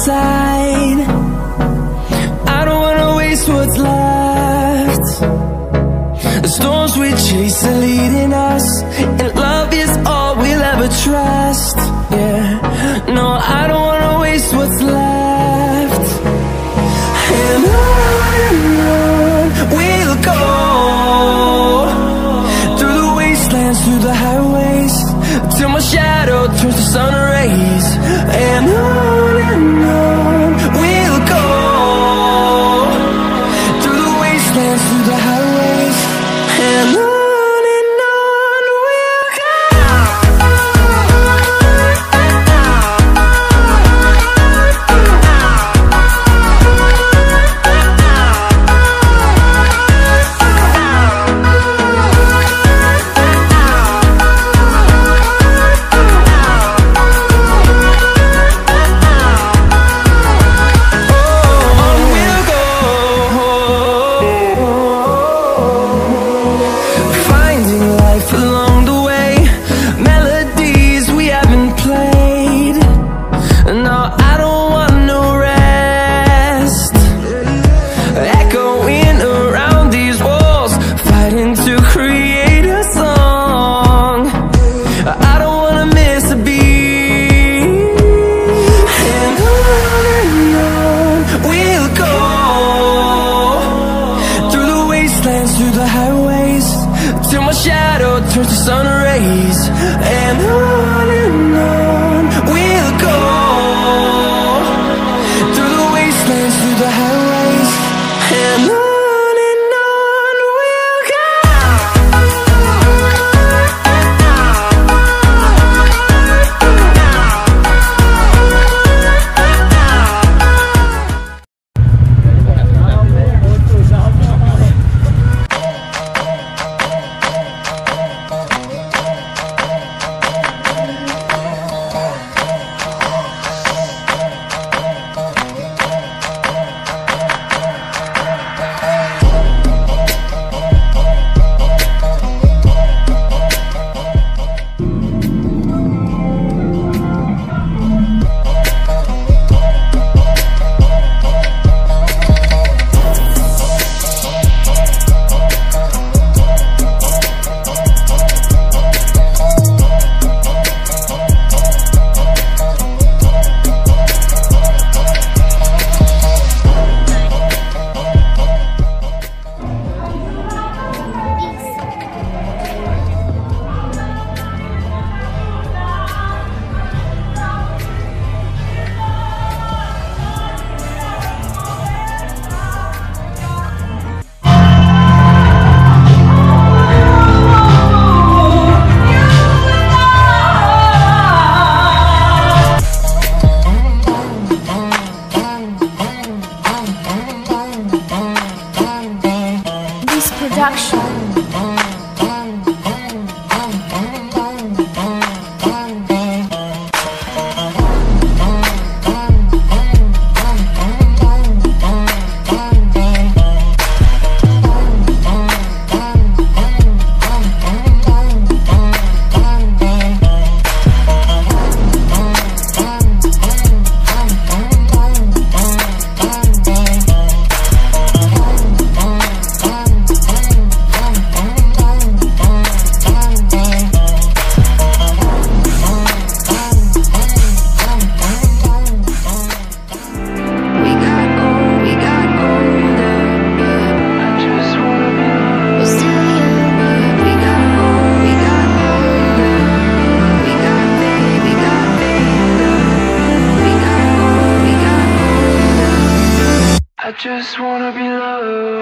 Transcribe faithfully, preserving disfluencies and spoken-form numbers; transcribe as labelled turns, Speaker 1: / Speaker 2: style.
Speaker 1: side. I don't wanna waste what's left. The storms we chase are leading us, and love is all we'll ever trust. Yeah, no, I don't wanna waste what's left. And on and on we'll go, through the wastelands, through the highways, till my shadow turns to sun rays. And on and on we'll go, through the wastelands, through the highways, and on. Through the highways, till my shadow turns to sun rays. And on and on we'll go, through the wastelands, through the highways, and on.
Speaker 2: Production.
Speaker 1: I just wanna be loved.